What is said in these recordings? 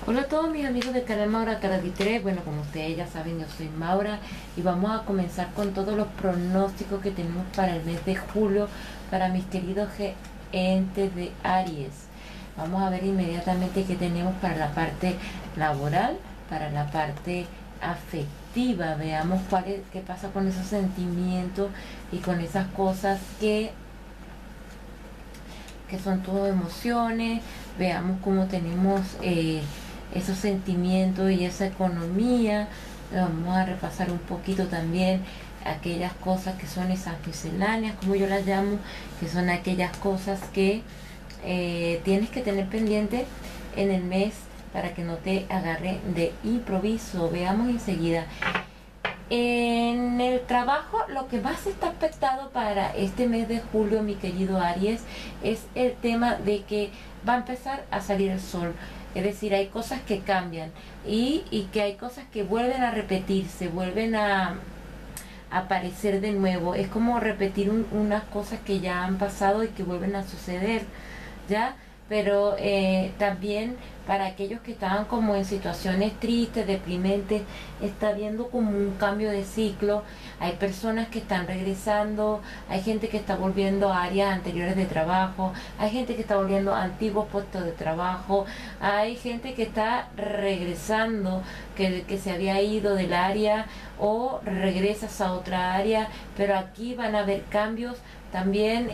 Hola a todos mis amigos del canal Maura Caraditre. Bueno, como ustedes ya saben, yo soy Maura y vamos a comenzar con todos los pronósticos que tenemos para el mes de julio para mis queridos entes de Aries. Vamos a ver inmediatamente qué tenemos para la parte laboral, para la parte afectiva. Veamos qué pasa con esos sentimientos y con esas cosas que son todo emociones. Veamos cómo tenemos esos sentimientos y esa economía. Vamos a repasar un poquito también aquellas cosas que son esas misceláneas, como yo las llamo, que son aquellas cosas que tienes que tener pendiente en el mes para que no te agarre de improviso. Veamos enseguida. En el trabajo, lo que más está afectado para este mes de julio, mi querido Aries, es el tema de que va a empezar a salir el sol. Es decir, hay cosas que cambian y que hay cosas que vuelven a repetirse, vuelven a aparecer de nuevo. Es como repetir unas cosas que ya han pasado y que vuelven a suceder, ¿ya? Pero también para aquellos que estaban como en situaciones tristes, deprimentes, está viendo como un cambio de ciclo. Hay personas que están regresando, hay gente que está volviendo a áreas anteriores de trabajo, hay gente que está volviendo a antiguos puestos de trabajo, hay gente que está regresando, que se había ido del área o regresas a otra área, pero aquí van a haber cambios también.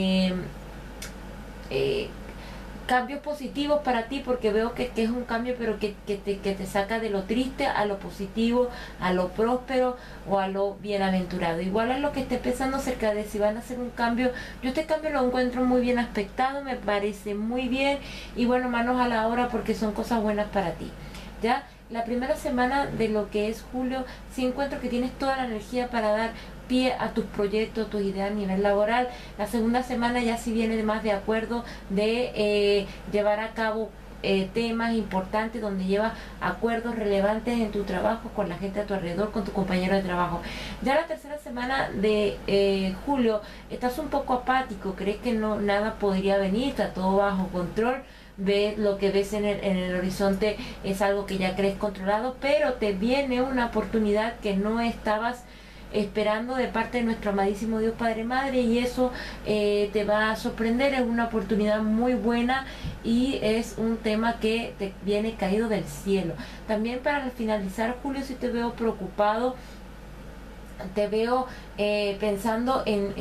Cambios positivos para ti, porque veo que es un cambio, pero que te saca de lo triste a lo positivo, a lo próspero o a lo bienaventurado. Igual es lo que esté pensando acerca de si van a hacer un cambio. Yo este cambio lo encuentro muy bien aspectado, me parece muy bien, y bueno, manos a la obra porque son cosas buenas para ti, ¿ya? La primera semana de lo que es julio, sí encuentro que tienes toda la energía para dar pie a tus proyectos, tus ideas a nivel laboral. La segunda semana ya sí viene más de acuerdo de llevar a cabo temas importantes, donde llevas acuerdos relevantes en tu trabajo, con la gente a tu alrededor, con tu compañero de trabajo. Ya la tercera semana de julio estás un poco apático, crees que no nada podría venir, está todo bajo control. Ves lo que ves en el horizonte, es algo que ya crees controlado, pero te viene una oportunidad que no estabas esperando de parte de nuestro amadísimo Dios Padre Madre, y eso te va a sorprender. Es una oportunidad muy buena y es un tema que te viene caído del cielo. También para finalizar julio, si te veo preocupado, te veo pensando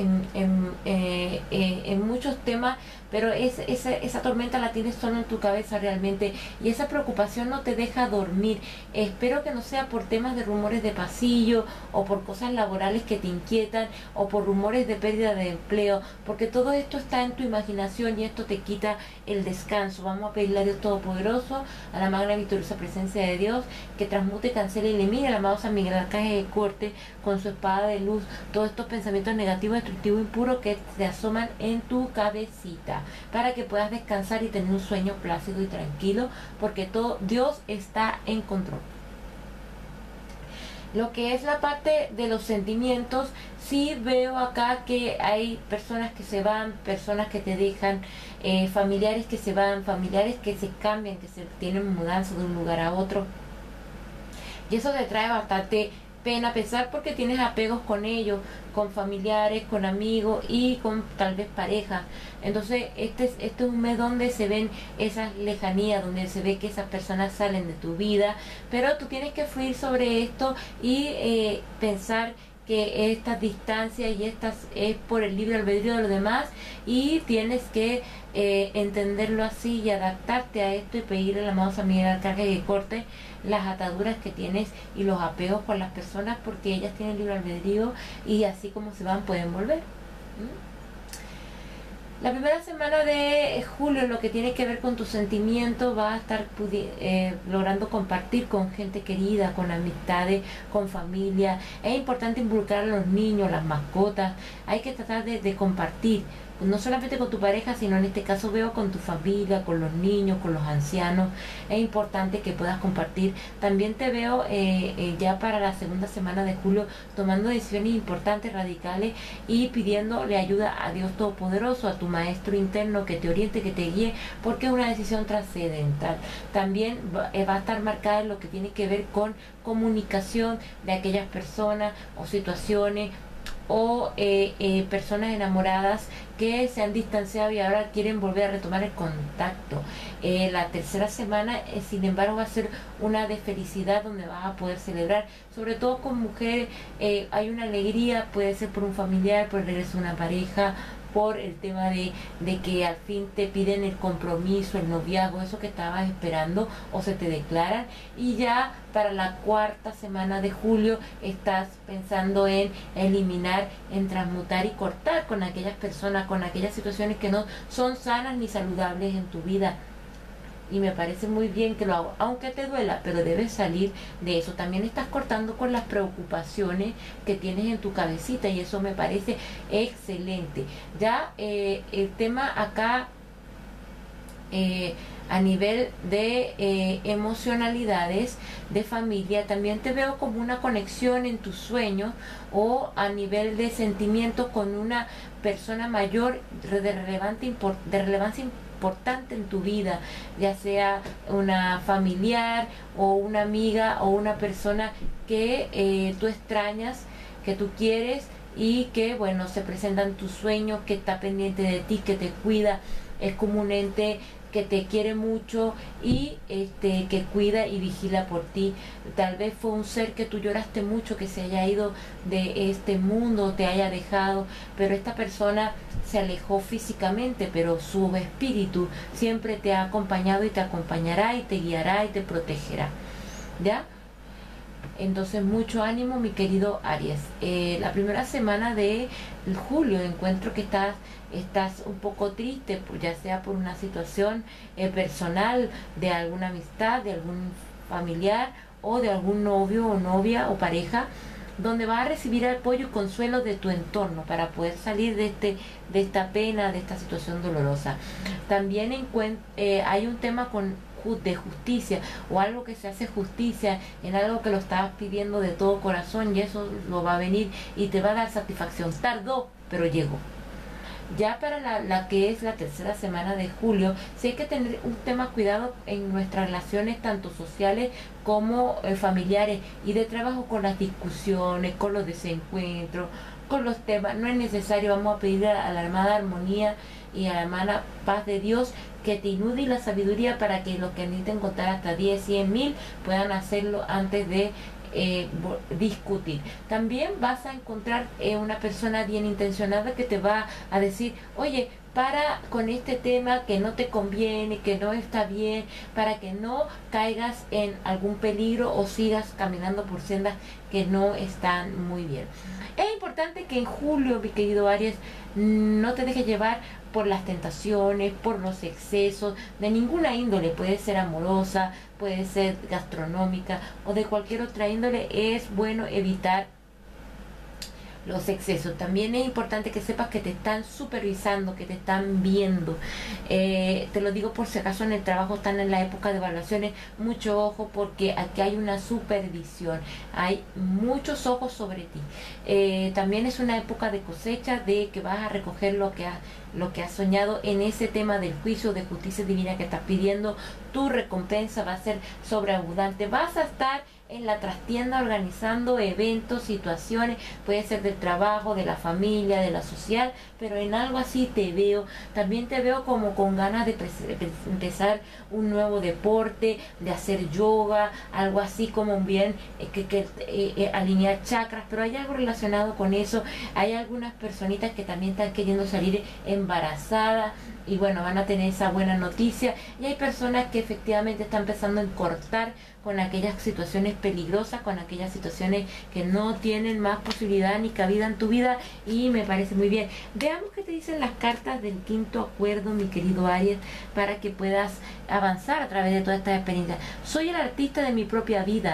en muchos temas, pero esa tormenta la tienes solo en tu cabeza realmente, y esa preocupación no te deja dormir. Espero que no sea por temas de rumores de pasillo o por cosas laborales que te inquietan o por rumores de pérdida de empleo, porque todo esto está en tu imaginación y esto te quita el descanso. Vamos a pedirle a Dios Todopoderoso, a la magna y victoriosa presencia de Dios, que transmute, cancele y elimine al amado San Miguel Arcángel de corte con su espada de luz todos estos pensamientos negativos, destructivos, impuros que se asoman en tu cabecita, para que puedas descansar y tener un sueño plácido y tranquilo, porque todo Dios está en control. Lo que es la parte de los sentimientos, sí veo acá que hay personas que se van, personas que te dejan, familiares que se van, familiares que se cambian, que se tienen mudanza de un lugar a otro, y eso te trae bastante pena, pesar, porque tienes apegos con ellos, con familiares, con amigos y con tal vez pareja. Entonces este es un mes donde se ven esas lejanías, donde se ve que esas personas salen de tu vida, pero tú tienes que fluir sobre esto y pensar que estas distancias y estas es por el libre albedrío de los demás, y tienes que entenderlo así y adaptarte a esto y pedirle al amado San Miguel Arcángel que corte las ataduras que tienes y los apegos con las personas, porque ellas tienen libre albedrío y así como se van pueden volver. La primera semana de julio, lo que tiene que ver con tus sentimientos, va a estar logrando compartir con gente querida, con amistades, con familia. Es importante involucrar a los niños, las mascotas. Hay que tratar de compartir no solamente con tu pareja, sino en este caso veo con tu familia, con los niños, con los ancianos. Es importante que puedas compartir. También te veo ya para la segunda semana de julio tomando decisiones importantes, radicales, y pidiéndole ayuda a Dios Todopoderoso, a tu maestro interno, que te oriente, que te guíe, porque es una decisión trascendental. También va a estar marcada en lo que tiene que ver con comunicación de aquellas personas o situaciones o personas enamoradas que se han distanciado y ahora quieren volver a retomar el contacto. La tercera semana, sin embargo, va a ser una de felicidad donde vas a poder celebrar, sobre todo con mujeres. Hay una alegría, puede ser por un familiar, por el regreso de una pareja, por el tema de que al fin te piden el compromiso, el noviazgo, eso que estabas esperando, o se te declaran. Y ya para la cuarta semana de julio estás pensando en eliminar, en transmutar y cortar con aquellas personas, con aquellas situaciones que no son sanas ni saludables en tu vida. Y me parece muy bien que lo hago, aunque te duela, pero debes salir de eso. También estás cortando con las preocupaciones que tienes en tu cabecita, y eso me parece excelente. Ya el tema acá a nivel de emocionalidades de familia, también te veo como una conexión en tus sueños, o a nivel de sentimientos con una persona mayor de relevancia importante en tu vida, ya sea una familiar o una amiga o una persona que tú extrañas, que tú quieres, y que bueno, se presenta en tus sueños, que está pendiente de ti, que te cuida. Es como un ente que te quiere mucho y que cuida y vigila por ti. Tal vez fue un ser que tú lloraste mucho, que se haya ido de este mundo, te haya dejado, pero esta persona se alejó físicamente, pero su espíritu siempre te ha acompañado y te acompañará y te guiará y te protegerá. ¿Ya? Entonces, mucho ánimo, mi querido Aries. La primera semana de julio encuentro que estás un poco triste, ya sea por una situación personal, de alguna amistad, de algún familiar, o de algún novio o novia o pareja, donde vas a recibir apoyo y consuelo de tu entorno para poder salir de esta pena, de esta situación dolorosa. También hay un tema de justicia, o algo que se hace justicia en algo que lo estabas pidiendo de todo corazón, y eso lo va a venir y te va a dar satisfacción. Tardó, pero llegó. Ya para la que es la tercera semana de julio, sí hay que tener un tema cuidado en nuestras relaciones, tanto sociales como familiares, y de trabajo, con las discusiones, con los desencuentros, con los temas. No es necesario. Vamos a pedir a la hermana Armonía y a la hermana Paz de Dios que te inunde la sabiduría para que los que necesiten contar hasta 10, 100 mil puedan hacerlo antes de discutir. También vas a encontrar una persona bien intencionada que te va a decir: oye, para con este tema que no te conviene, que no está bien, para que no caigas en algún peligro o sigas caminando por sendas que no están muy bien. Es importante que en julio, mi querido Aries, no te dejes llevar por las tentaciones, por los excesos de ninguna índole. Puede ser amorosa, puede ser gastronómica o de cualquier otra índole. Es bueno evitar los excesos. También es importante que sepas que te están supervisando, que te están viendo. Te lo digo por si acaso en el trabajo están en la época de evaluaciones. Mucho ojo, porque aquí hay una supervisión, hay muchos ojos sobre ti. También es una época de cosecha, de que vas a recoger lo que has soñado en ese tema del juicio, de justicia divina que estás pidiendo. Tu recompensa va a ser sobreabundante. Vas a estar en la trastienda organizando eventos, situaciones, puede ser del trabajo, de la familia, de la social, pero en algo así te veo. También te veo como con ganas de empezar un nuevo deporte, de hacer yoga, algo así como bien alinear chakras, pero hay algo relacionado con eso. Hay algunas personitas que también están queriendo salir embarazadas y bueno, van a tener esa buena noticia, y hay personas que efectivamente están empezando a cortar con aquellas situaciones peligrosas, con aquellas situaciones que no tienen más posibilidad ni cabida en tu vida, y me parece muy bien. Veamos qué te dicen las cartas del quinto acuerdo, mi querido Aries, para que puedas avanzar a través de todas estas experiencias. Soy el artista de mi propia vida.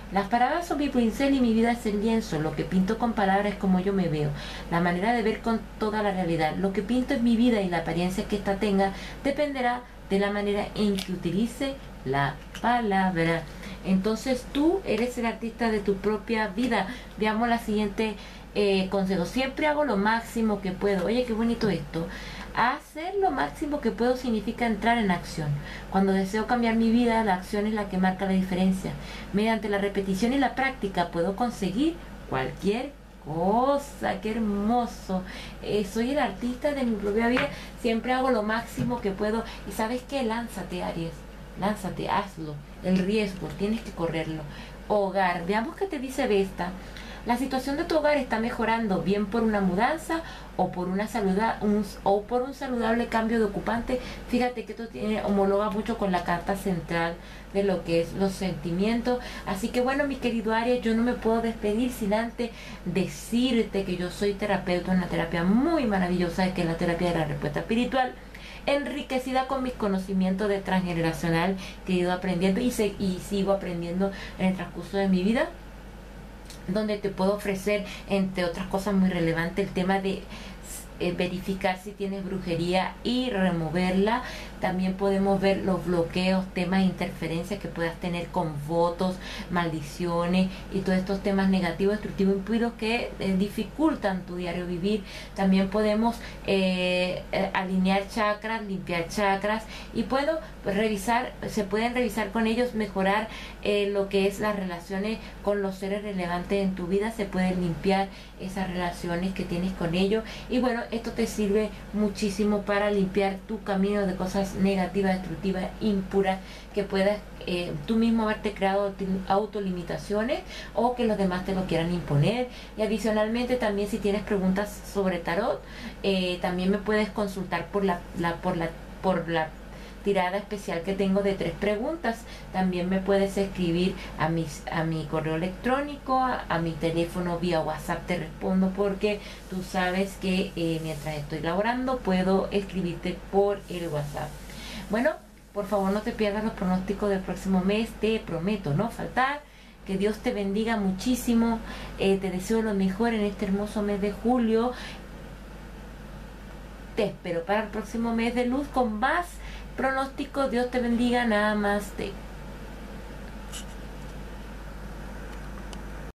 Las palabras son mi pincel y mi vida es el lienzo. Lo que pinto con palabras es como yo me veo. La manera de ver con toda la realidad. Lo que pinto en mi vida y la apariencia que ésta tenga dependerá de la manera en que utilice la palabra. Entonces tú eres el artista de tu propia vida. Veamos la siguiente consejo. Siempre hago lo máximo que puedo. Oye, qué bonito esto. Hacer lo máximo que puedo significa entrar en acción. Cuando deseo cambiar mi vida, la acción es la que marca la diferencia. Mediante la repetición y la práctica puedo conseguir cualquier cosa. Qué hermoso. Soy el artista de mi propia vida. Siempre hago lo máximo que puedo. Y ¿sabes qué? Lánzate, Aries. Lánzate, hazlo. El riesgo, tienes que correrlo. Hogar. Veamos qué te dice Vesta. La situación de tu hogar está mejorando, bien por una mudanza o por un saludable cambio de ocupante. Fíjate que esto homologa mucho con la carta central de lo que es los sentimientos. Así que bueno, mi querido Aries, yo no me puedo despedir sin antes decirte que yo soy terapeuta en una terapia muy maravillosa, que es la terapia de la respuesta espiritual, enriquecida con mis conocimientos de transgeneracional que he ido aprendiendo y sigo aprendiendo en el transcurso de mi vida, donde te puedo ofrecer, entre otras cosas muy relevantes, el tema de verificar si tienes brujería y removerla. También podemos ver los bloqueos, temas de interferencia que puedas tener con votos, maldiciones y todos estos temas negativos, destructivos, impuros que dificultan tu diario vivir. También podemos alinear chakras, limpiar chakras y se pueden revisar con ellos, mejorar lo que es las relaciones con los seres relevantes en tu vida. Se pueden limpiar esas relaciones que tienes con ellos y bueno, esto te sirve muchísimo para limpiar tu camino de cosas negativas, destructivas, impuras, que puedas tú mismo haberte creado autolimitaciones o que los demás te lo quieran imponer. Y adicionalmente también, si tienes preguntas sobre tarot, también me puedes consultar por la tirada especial que tengo de 3 preguntas. También me puedes escribir a mi correo electrónico, a mi teléfono vía WhatsApp. Te respondo porque tú sabes que mientras estoy laborando puedo escribirte por el WhatsApp. Bueno, por favor no te pierdas los pronósticos del próximo mes. Te prometo no faltar. Que Dios te bendiga muchísimo. Te deseo lo mejor en este hermoso mes de julio. Te espero para el próximo mes de luz con más pronósticos. Dios te bendiga. Nada más.